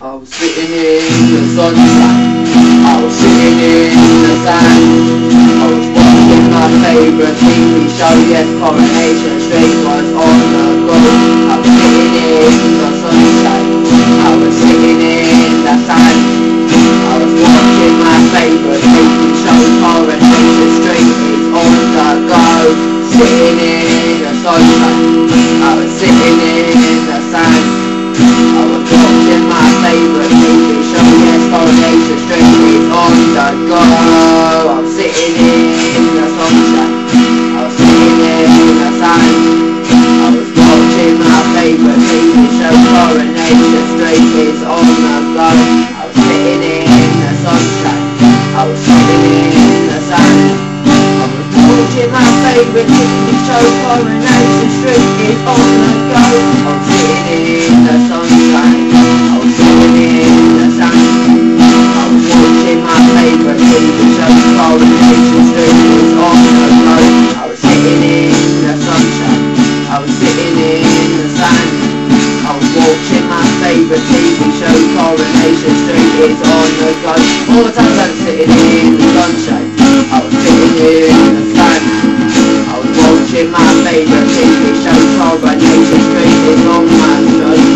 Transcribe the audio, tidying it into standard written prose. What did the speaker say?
I was sitting in the sunshine, I was sitting in the sand, I was watching my favourite TV show, yes, Coronation Street was on the go. I was sitting in the sunshine, I was sitting in the sand, I was watching my favourite TV show, Coronation Street is on the go. Sitting in the sunshine, I was sitting in the sand, I was watching my favourite TV show, yes, Coronation Street is on the go. I'm sitting in the sunshine, I was sitting in the sand, I was watching my favourite TV show, Coronation Street is on the go. I was sitting in the sunshine, I was sitting in the sand, I was watching my favourite TV show, Coronation Street is on the go. I'm sitting in the sunshine, I was sitting in the sand, I was watching my favourite TV show, Coronation Street is on the go. I was sitting in the sunshine, I was sitting in the sand, I was watching my favourite TV show, Coronation Street is on the go. All the times I was sitting in the sunshine, I was sitting in the sand, I was watching my favourite TV show, Coronation Street is on my go.